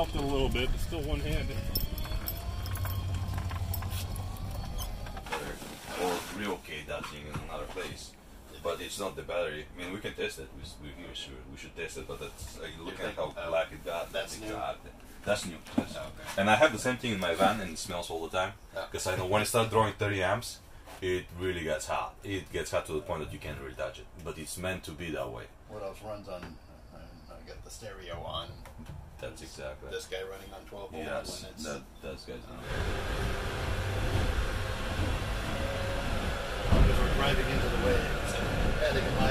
helped it a little bit, but still one-handed. Or relocate that thing in another place. But it's not the battery. I mean, we can test it. We should test it, but that's look at how black it got. That's new. That's new. Yes. Oh, okay. And I have the same thing in my van, and it smells all the time. Because I know when it starts drawing 30 amps, it really gets hot. It gets hot to the point that you can't really touch it. But it's meant to be that way. What else runs on? I got the stereo on. That's exactly. This guy running on 12 volt. Yes, when it's, that's good. Because we're driving into the waves and adding a